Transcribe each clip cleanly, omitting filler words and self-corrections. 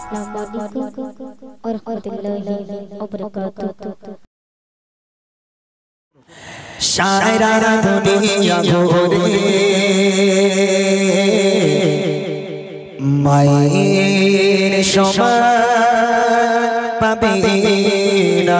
अस्सलामु अलैकुम और रहमतुल्लाहि व बरकातहू। सारा दुनिया घोरे माয়ের সমান পাবে না,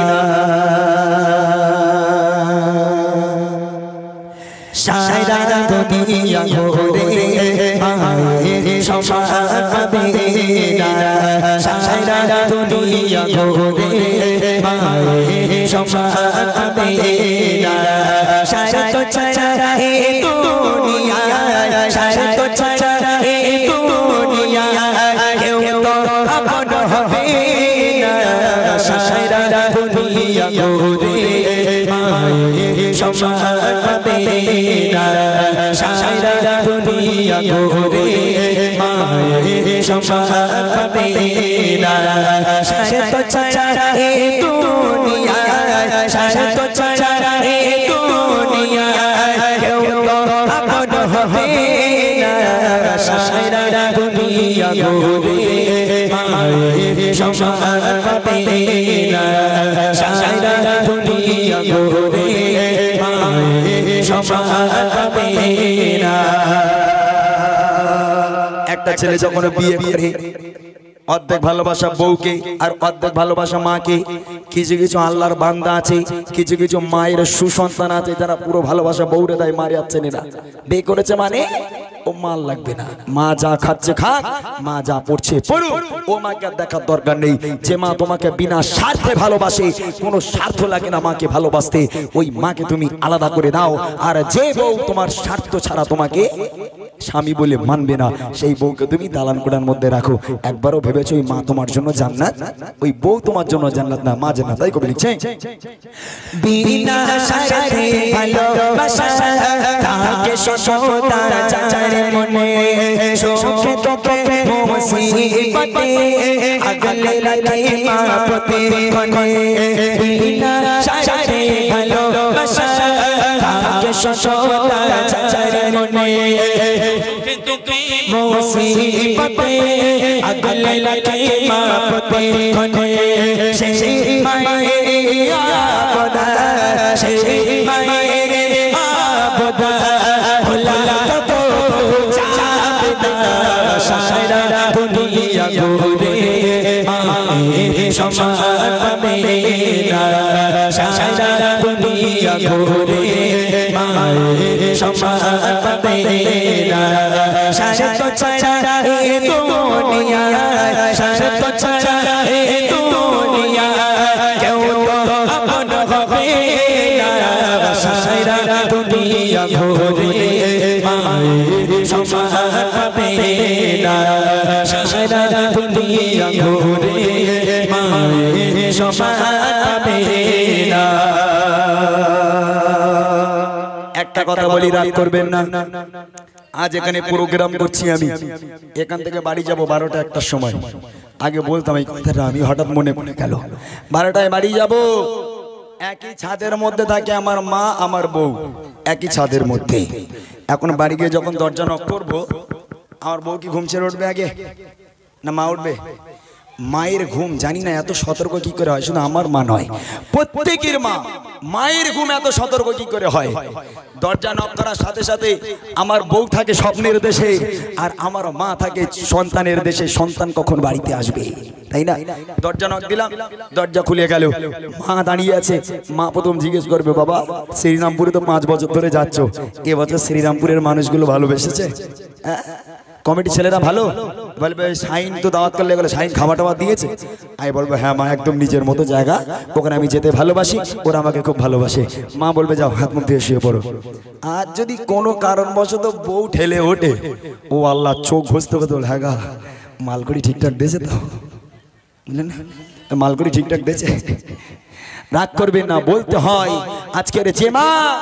সারা দুনিয়া ঘোরে মায়ের সমান পাবে না, সারা দুনিয়া ঘোরে মায়ের সমান পাবে না। সারা তো ছাড়া এই দুনিয়া, সারা তো ছাড়া এই দুনিয়া কেউ তো আপন হবে না, সারা দুনিয়া ঘোরে মায়ের সমান পাবে না, সারা দুনিয়া ঘোরে মায়ের সমান পাবে না। সারা তো ছাড়া এই দুনিয়া, সারা তো ছাড়া এই দুনিয়া কেউ তো আপন হবে না, সারা দুনিয়া ঘোরে মায়ের সমান পাবে না, সারা দুনিয়া ঘোরে মায়ের সমান পাবে না। একটা ছেলে যখন বিয়ে করে অর্ধেক ভালোবাসা বউকে আর অর্ধেক ভালোবাসা মাকে। কিছু কিছু আল্লাহর বান্দা আছে, কিছু কিছু মায়ের সুসন্তান আছে যারা পুরো ভালোবাসা বউরে দেয়, মারে যাচ্ছে না। বিয়ে করেছে মানে ও মাল লাগবে না, মা যা খাচ্ছে খাক, মা যা পড়ছে পড়ুক, ও মাকে আর দেখার দরকার নেই। যে মা তোমাকে বিনা স্বার্থে ভালোবাসে, কোনো স্বার্থ লাগে না মাকে ভালোবাসতে, ওই মাকে তুমি আলাদা করে দাও। আর যে বউ তোমার স্বার্থ ছাড়া তোমাকে স্বামী বলে মানবে না, সেই বউকে তুমি দালান কোঠার মধ্যে রাখো। একবারও ভেবেছো ওই মা তোমার জন্য জান্নাত? ওই বউ তোমার জন্য জান্নাত না, মা জান্নাত। তাই কবি লিখছে বিনা স্বার্থে ভালোবাসা তাকে সদা চাচারে মনে, সুখে তোকে মুসিবতে আগলে রাখে মা প্রতি ক্ষণে। বিনা স্বার্থে ভালোবাসা তাকে সদা চাচারে মনে, মুসিবতে আগলে রাখে মা প্রতি ক্ষণে। সেই মায়ের আপদা, সেই মায়ের আপদা ভোলা তো চাঁদা, সারা দুনিয়া ঘুরে মায়ের সমান পাবে না, সারা দুনিয়া ঘুরে মায়ের সমান পাবে না। সারা তো ছাড়া এই দুনিয়া, সারা তো ছাড়া এই দুনিয়া কেউ তো আপন হবে না, সারা দুনিয়া ঘুরে মায়ের সমান পাবে না, সারা দুনিয়া ঘুরে মায়ের সমান পাবে না। একটা কথা বলি, রাগ করবেন না। আজ এখানে প্রোগ্রাম করছি আমি, এখান থেকে বাড়ি যাব 12টা 1টার সময়। আগে বলতাম এই কথাটা, আমি হঠাৎ মনে পড়ে গেল। 12টায় বাড়ি যাব, একই ছাদের মধ্যে থাকে আমার মা আমার বউ, একই ছাদের মধ্যে। এখন বাড়ি গিয়ে যখন দরজা নক করবো, আমার বউ কি ঘুম ছেড়ে উঠবে আগে না মা উঠবে? মায়ের ঘুম জানি না এত সতর্ক কি করে হয়, শুধু আমার মা নয়, প্রত্যেকের মা মায়ের ঘুম এত সতর্ক কি করে হয়। দরজা নক করার সাথে সাথে আমার বউ থাকে স্বপ্নের দেশে, আর আমার মা থাকে সন্তানের দেশে, সন্তান কখন বাড়িতে আসবে, তাই না? দরজা নক দিলাম, দরজা খুলে গেল, মা দাঁড়িয়ে আছে। মা প্রথম জিজ্ঞেস করবে, বাবা শ্রীরামপুরে তো 5 বছর ধরে যাচ্ছ, এবছর শ্রীরামপুরের মানুষগুলো ভালোবেসেছে? কমিটি ছেলেরা ভালো? বলবে শাইন তো দাওয়াত করলে গেলে শাইন খাওয়া টাওয়া দিয়েছে? আমি বলবো হ্যাঁ মা, একদম নিজের মতো জায়গা, ওখানে আমি যেতে ভালোবাসি, ওরা আমাকে খুব ভালোবাসে। মা বলবে যাও হাত মুখ দিয়ে শুয়ে পড়ো। আর যদি কোনো কারণবশত বউ ঠেলে ওঠে, ও আল্লাহ চোখ ঘষতে ঘষতে বলে হ্যাঁ গা মালকড়ি ঠিকঠাক দিয়েছে তো, বুঝলেন না, মালকড়ি ঠিকঠাক দিয়েছে। রাগ করবেন না, বলতে হয়। আজকের যে মা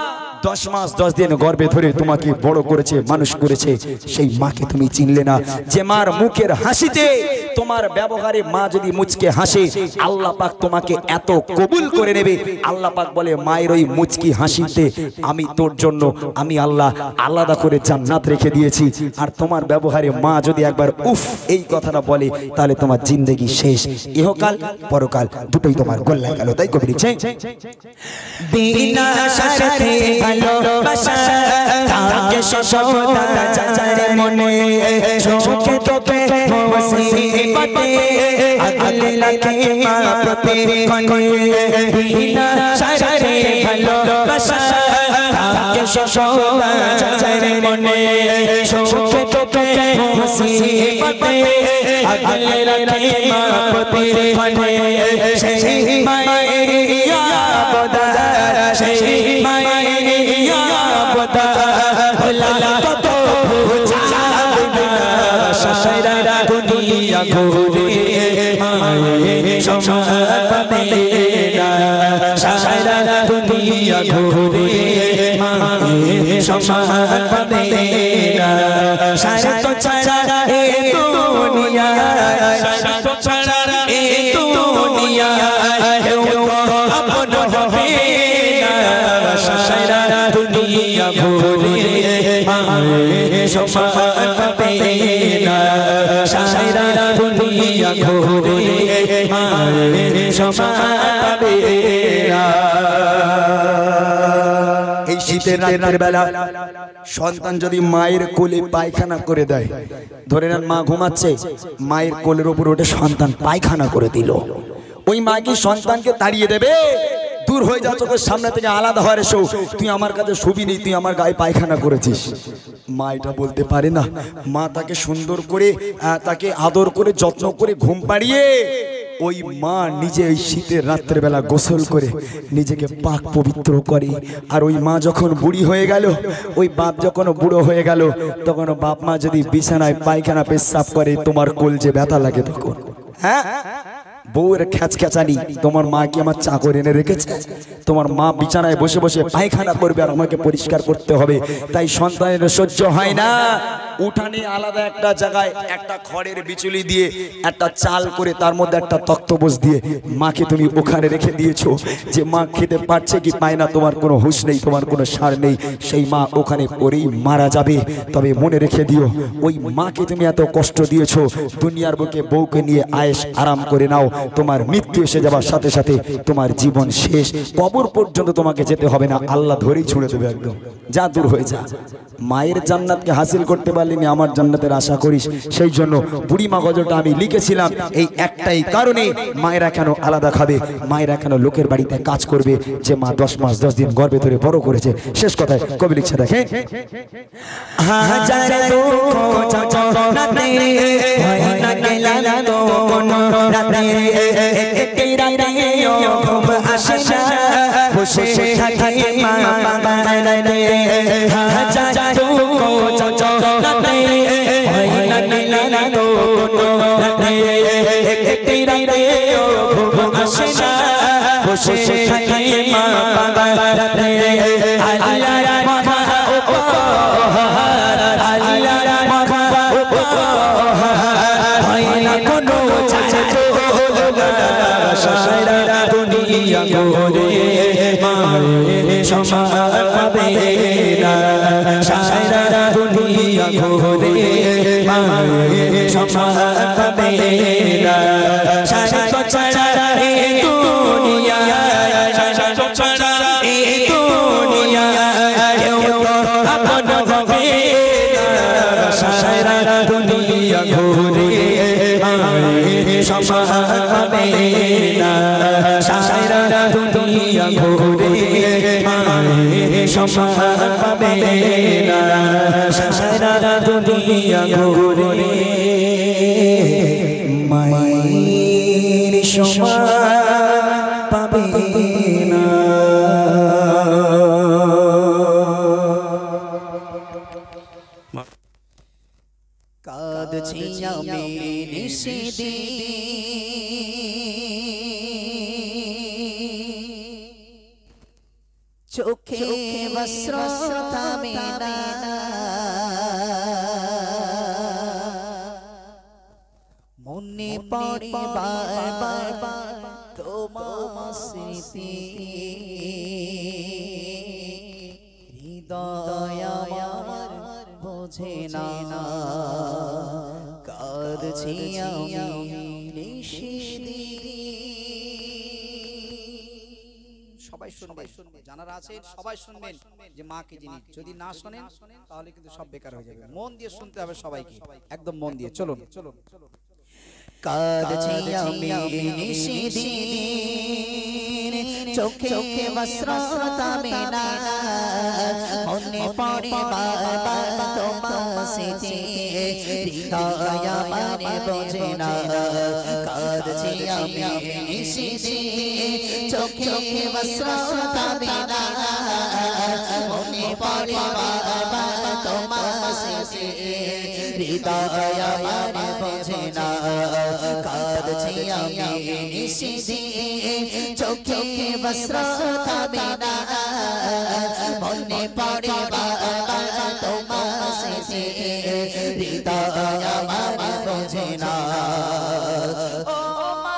10 মাস 10 দিন গর্ভে ধরে তোমাকে বড় করেছে, মানুষ করেছে, সেই মাকে তুমি চিনলে না। যে মার মুখের হাসিতে, তোমার ব্যবহারে মা যদি মুচকে হাসে, আল্লাহ পাক তোমাকে এত কবুল করে নেবে। আল্লাহ পাক বলে মায়ের ওই মুচকি হাসিতে আমি তোর জন্য আমি আল্লাহ আলাদা করে জান্নাত রেখে দিয়েছি। আর তোমার ব্যবহারে মা যদি একবার উফ এই কথাটা বলে, তাহলে তোমার জিন্দেগি শেষ, ইহকাল পরকাল দুটোই তোমার গোল্লায় গেল। তাই কবি লিখছে, বিনা শর্তে ভালোবাসা থাকে সদা যার মনে, চোখে তোকে মুসিবতে আগলে লাগে মা প্রতিক্ষণে। বিনা শর্তে ভালোবাসা থাকে সদা যার মনে, চোখে তোকে মুসিবতে আগলে লাগে মা প্রতিক্ষণে। সেই মায়ের ইয়াবদা, সেই মায়ের ইয়াবদা ভোলা কত বুঝাবনা, সারা দুনিয়া ঘুরে মায়ের সমান পাবে না, সারা দুনিয়া ঘুরে মায়ের সমান পাবে না। সারা তো ছাড়া এ দুনিয়া, সারা তো ছাড়া এ দুনিয়া কেউ তো আপন হবে না, সারা দুনিয়া ঘুরে মায়ের সমান পাবে না, সারা দুনিয়া ঘুরে মায়ের সমান পাবে না। এই শীতের রাতের বেলা সন্তান যদি মায়ের কোলে পায়খানা করে দেয়, ধরে নেন মা ঘুমাচ্ছে, মায়ের কোলের উপর ওঠে সন্তান পায়খানা করে দিল, ওই মা কি সন্তানকে তাড়িয়ে দেবে? দূর হয়ে যা, চোখের সামনে থেকে আলাদা হয়ে এসো, তুই আমার কাছে শুবি নি, তুই আমার গায়ে পায়খানা করেছিস। মা এটা বলতে পারে না। মা তাকে সুন্দর করে, তাকে আদর করে, যত্ন করে ঘুম পাড়িয়ে ওই মা নিজে এই শীতের রাত্রের বেলা গোসল করে নিজেকে পাক পবিত্র করে। আর ওই মা যখন বুড়ি হয়ে গেল, ওই বাপ যখন বুড়ো হয়ে গেল, তখন বাপ মা যদি বিছানায় পায়খানা পেশাব করে, তোমার কলজে ব্যথা লাগে তখন। হ্যাঁ, বউয়ের খ্যাচখ্যাচানি, তোমার মা কি আমার চাকর এনে রেখেছে? তোমার মা বিছানায় বসে বসে পায়খানা করবে আর আমাকে পরিষ্কার করতে হবে। তাই সন্তানের সহ্য হয় না। উঠানে আলাদা একটা জায়গায় একটা খড়ের বিচুলি দিয়ে একটা চাল করে তার মধ্যে একটা তক্তপোষ দিয়ে মাকে তুমি ওখানে রেখে দিয়েছো। যে মা খেতে পারছে কি পায় না তোমার কোনো হুঁশ নেই, তোমার কোনো সার নেই। সেই মা ওখানে পরেই মারা যাবে। তবে মনে রেখে দিও, ওই মাকে তুমি এত কষ্ট দিয়েছো, দুনিয়ার বুকে বউকে নিয়ে আয়েশ আরাম করে নাও। তোমার মৃত্যু এসে যাবার সাথে সাথে তোমার জীবন শেষ, কবর পর্যন্ত তোমাকে যেতে হবে না, আল্লাহ ধরেই ছুঁড়ে দেবে একদম। যা দূর হয়ে যা। মায়ের জান্নাতকে হাসিল করতে পারলিনি, আমার জান্নাতের আশা করিস। সেই জন্য বুড়িমা গজলটা আমি লিখেছিলাম এই একটাই কারণে, মায়েরা কেন আলাদা খাবে, মায়েরা কেন লোকের বাড়িতে কাজ করবে, যে মা 10 মাস 10 দিন গর্ভে ধরে বড় করেছে। শেষ কথায় কবি লিখছে, দেখেন, হাজার দুঃখ যন্ত্রণাতে হয় না গেলাম তো কোনো রাতে, একটি রাতে ঘুম আসে না, বসে থাকি মা বাগানে। হাজার দুঃখ যন্ত্রণাতে হয় না গেলাম তো কোনো রাতে, একটি রাতে ঘুম আসে না, বসে থাকি মা বাগানে। আল্লাহর মহা উপহার, আল্লাহর মহা উপহার, হয় না কোনো তুলনা, সারা দুনিয়া ঘুরে মায়ের সমান পাবে না, সারা দুনিয়া ঘুরে মায়ের সমান পাবে না। সারা তো ছাড়া এই দুনিয়া, সারা তো ছাড়া এই দুনিয়া কেউ তো আপন হবে না, সারা দুনিয়া ঘুরে মায়ের সমান পাবে না, সারা দুনিয়া ঘুরে মায়ের সমান পাবে না, সারা দুনিয়া ঘুরে মায়ের সমান পাবে না। কাঁদছি আমি নিশিদিন, চোখে বস্ত্র থামে না মনে পড়ে বারবার তোমার স্মৃতি হৃদয় আমার বোঝে না কাঁদছি আমি নিশিদিন সবাই শুনবে জানারা আছে সবাই শুনবেন যে মা কি জিনিস যদি না শুনেন তাহলে কিন্তু সব বেকার হয়ে যাবে মন দিয়ে শুনতে হবে সবাইকে একদম মন দিয়ে চলুন কাঁদছি আমি নিশিদিন চোখে বস্ত্র থামে না মনে পড়ে বারবার তোমার স্মৃতি হৃদয় আমার বোঝে না কাঁদছি আমি নিশিদিন চোখে বস্ত্র থামে না মনে পড়ে বারবার তোমার স্মৃতি হৃদয় আমার বোঝে না কাঁদছি আমি নিশিদিন চোখে বস্ত্র থামে না মনে পড়ে বারবার তোমার স্মৃতি হৃদয় আমার বোঝে না ও মা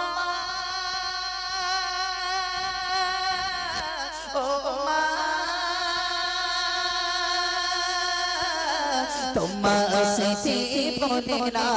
তোমার স্মৃতি ভোলে না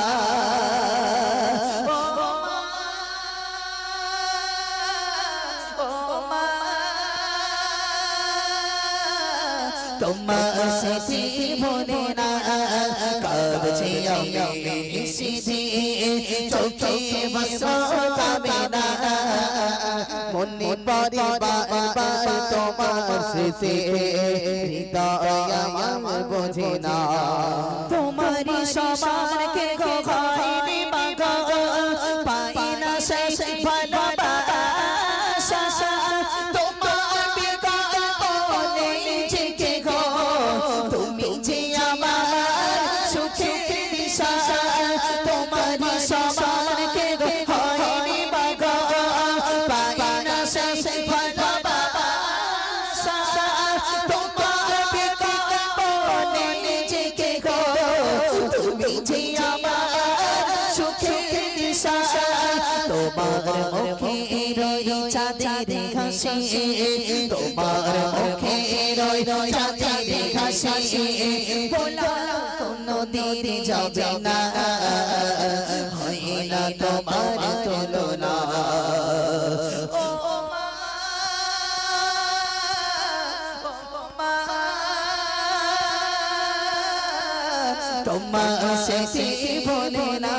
তোমার স্মৃতি ভোলে না কাঁদছি আমি নিশিদিন চোখে বস্ত্র থামে না মনে পড়ে বারবার তোমার স্মৃতি হৃদয় আমার বোঝে না তোমারি সবার কে হয় বাগা পাই না সেই ভালোবাসা তোমার বিকল্প নেই যে কে গো তুমি যে আমার সুখের দিশা তোমারি সবার কে হয় বাগা পাই না সেই ভালোবাসা তোমার বিকল্প নেই যে কে গো তুমি যে আমার সুখের দিশা তোমার মুখে রই চাঁদের হাসি তোমার মুখে রই চাঁদের হাসি বলা কোনো দিন যাবে না হয় না তোমার তুলনা ও তোমার স্মৃতি ভোলে না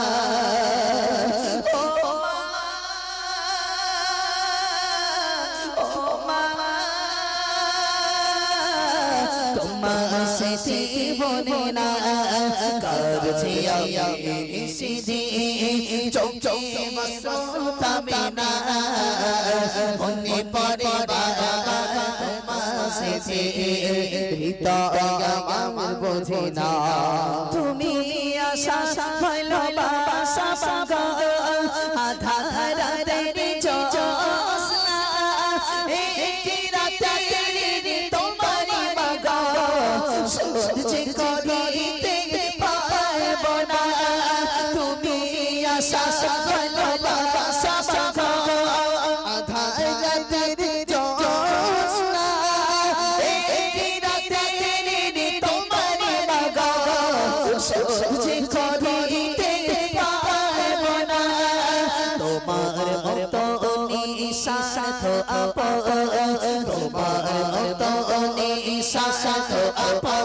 তোমার স্মৃতি ভোলে না কাঁদছি আমি নিশিদিন চোখে বস্ত্র থামে না মনে পড়ে বারবার তোমার স্মৃতি হৃদয় আমার বোঝে না তুমি আশা ভালোবাসা পাগা আধার রাতের জ্যোৎস্না একটি রাতের তোমারি মাগা সহ্য করিতে পারব না তুমি আশা ভালোবাসা পাগা আধার রাতের জ্যোৎস্না একটি রাতের তোমারি মাগা সহ্য করিতে পারব না তোমার মতো নিঃস্বার্থ আপন তোমার মতো নিঃস্বার্থ আপন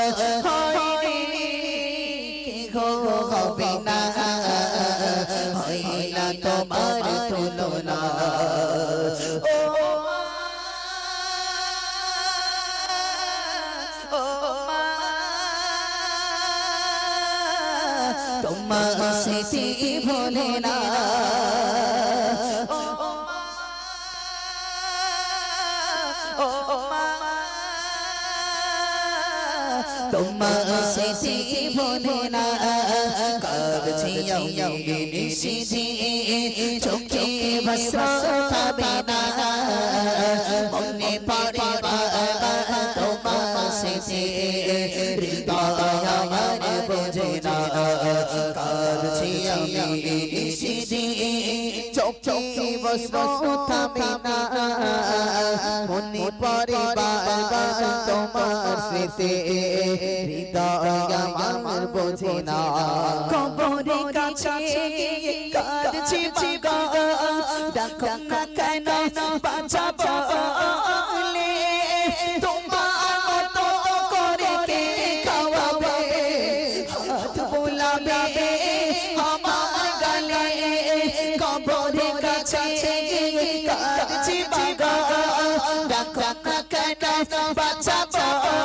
হবে না হয় না তোমার তুলনা তোমার স্মৃতি ভোলে না তোমার স্মৃতি ভোলে না কাঁদছি আমি নিশিথি চোখে ভাসবে না মনে পড়ে বাবা তোমার স্মৃতি হৃদয় আমার বোঝে না কাঁদছি আমি নিশিথি চোখে ভাসবে না মনে পড়ে বাবা তোমার স্মৃতি হৃদয় আমার বোঝে না কবরের কাছে কাঁদছি বাবা ডাকো না কেন বাঁচাবো বলে তোমার মতো করে কে খাওয়াবে হাত বোলাবে আমার গালে কবরের কাছে কাঁদছি বাবা ডাকো না কেন বাঁচাবো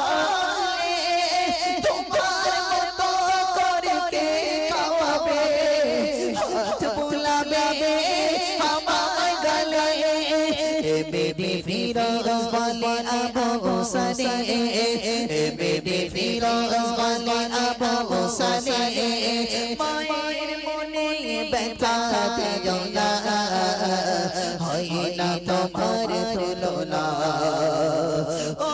बेबी फिरोज वाले अबू सने बेबी फिरोज वाले अबू सने मायर मने बेटा दियो ना होई ना तुम्हार तुलना ओ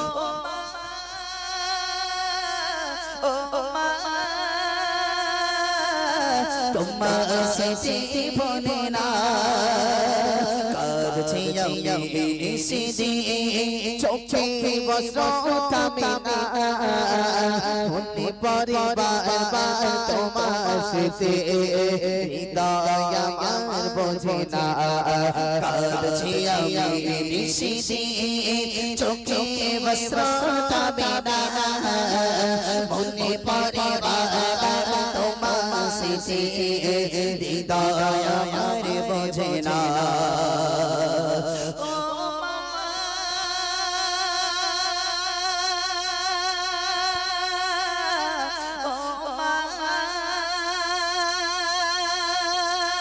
তোমার স্মৃতি ভোলে না কাঁদছি আমি নিশিথি চোখে বস্ত্র থামে না মনে পড়ে বাবা তোমার স্মৃতি হৃদয় আমার বোঝে না কাঁদছি আমি নিশিথি চোখে বস্ত্র থামে না মনে পড়ে বাবা তোমার স্মৃতি হৃদয় আমার বোঝে না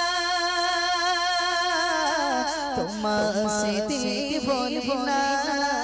তোমার স্মৃতি ভুলবো না